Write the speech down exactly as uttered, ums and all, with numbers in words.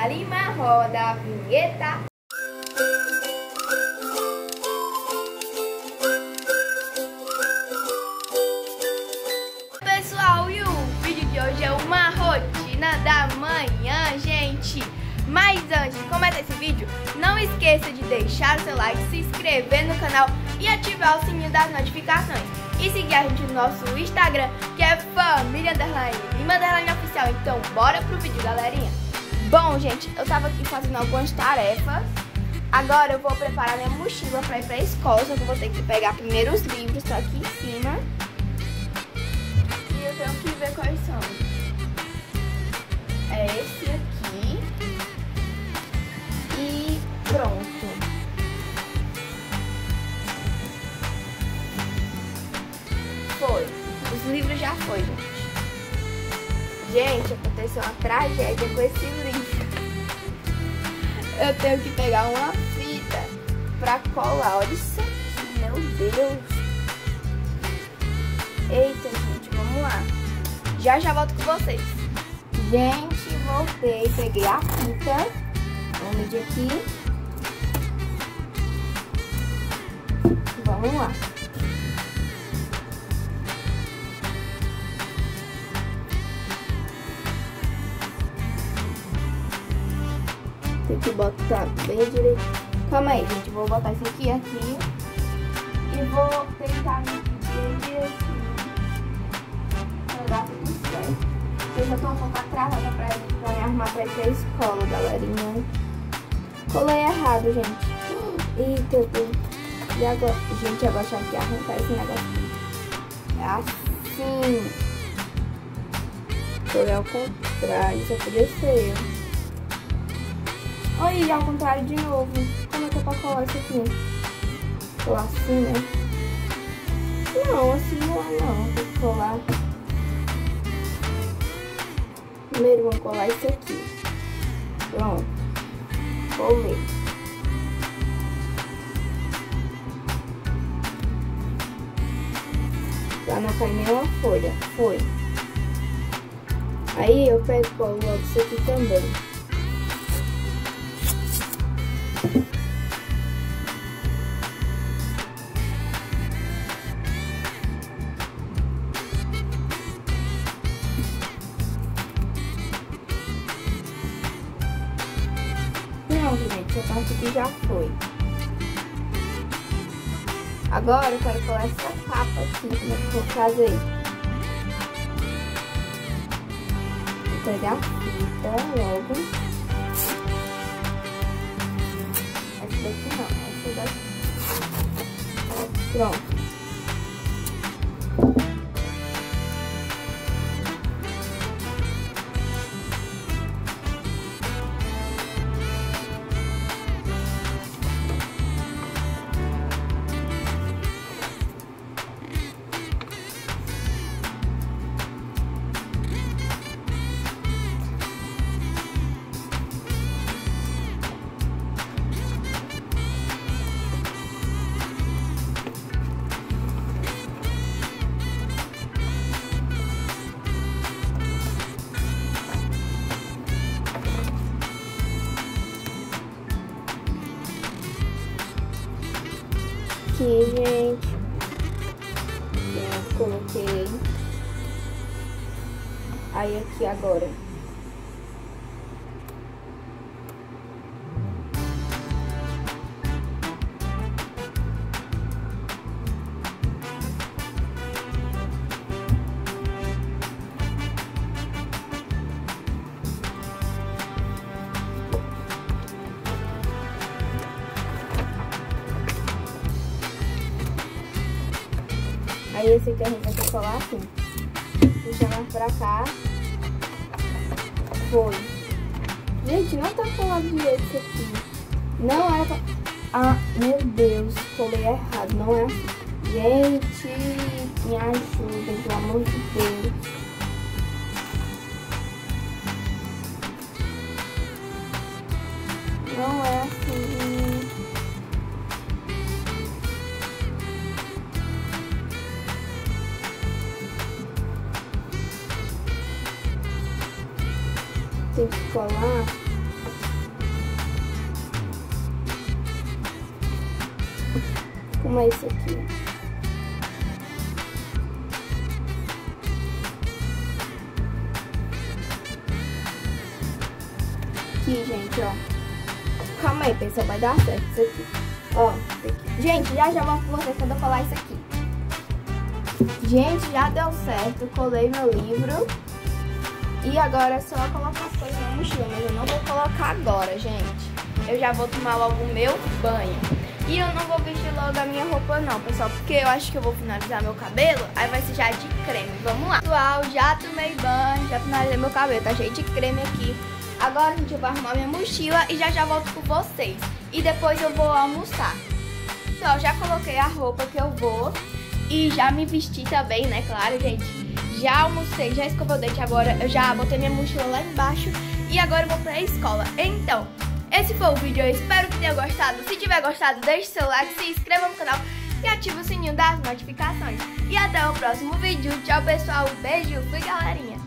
Ana Lima, roda a vinheta. Pessoal, e o vídeo de hoje é uma rotina da manhã, gente. Mas antes de começar esse vídeo, não esqueça de deixar o seu like, se inscrever no canal e ativar o sininho das notificações. E seguir a gente no nosso Instagram, que é família underline Lima underline oficial. Então bora pro vídeo, galerinha. Bom, gente, eu tava aqui fazendo algumas tarefas. Agora eu vou preparar minha mochila pra ir pra escola. Só que eu vou ter que pegar primeiro os livros, tá aqui em cima. E eu tenho que ver quais são. É esse aqui. E pronto. Foi. Os livros já foi, gente. Gente, aconteceu uma tragédia com esse livro. Eu tenho que pegar uma fita pra colar. Olha isso aqui, meu Deus. Eita, gente, vamos lá. Já já volto com vocês. Gente, voltei, peguei a fita. Vamos medir aqui. Vamos lá. Tem que botar bem direito. Calma aí, gente. Vou botar isso aqui aqui. E vou tentar bem direitinho. Pra dar tudo certo. Eu já tô um pouco atrasada pra, pra me arrumar pra ir pra escola, galerinha. Colei errado, gente. Eita, Deus. E agora? Gente, agora tinha que arrancar esse negócio. É assim. Colei ao contrário. Só podia ser eu. Olha, ao contrário de novo. Como é que é pra colar isso aqui? Colar assim, né? Não, assim não é não. Tem que colar. Primeiro vamos colar isso aqui. Pronto. Colei. Pra não cair nenhuma folha. Foi. Aí eu pego e colo logo isso aqui também. Pronto, gente, essa parte aqui já foi. Agora eu quero colar essa capa aqui, como é que eu vou fazer? Vou pegar a fita logo. Essa daqui não, essa daqui. Pronto. Aqui, gente. Eu coloquei. Aí aqui agora. Aí esse aqui a gente vai ter que colar assim. Puxa mais pra cá. Foi. Gente, não tá colado direito isso aqui. Não era pra... Ah, meu Deus, colei errado. Não é assim. Gente, me ajudem, pelo amor de Deus. Não é assim. Tem que colar como é isso aqui. Aqui, gente, ó. Calma aí, pessoal, vai dar certo isso aqui. Ó, aqui. Gente, já já mostro pra vocês quando eu colar isso aqui. Gente, já deu certo. Eu colei meu livro. E agora é só colocar as coisas na mochila, mas eu não vou colocar agora, gente. Eu já vou tomar logo o meu banho. E eu não vou vestir logo a minha roupa não, pessoal, porque eu acho que eu vou finalizar meu cabelo, aí vai ser já de creme. Vamos lá. Pessoal, já tomei banho, já finalizei meu cabelo, tá cheio de creme aqui. Agora, gente, eu vou arrumar minha mochila e já já volto com vocês. E depois eu vou almoçar. Pessoal, já coloquei a roupa que eu vou e já me vesti também, né, claro, gente. Já almocei, já escovei o dente, agora eu já botei minha mochila lá embaixo e agora eu vou pra escola. Então, esse foi o vídeo, eu espero que tenha gostado. Se tiver gostado, deixe seu like, se inscreva no canal e ative o sininho das notificações. E até o próximo vídeo. Tchau, pessoal. Beijo. Fui, galerinha.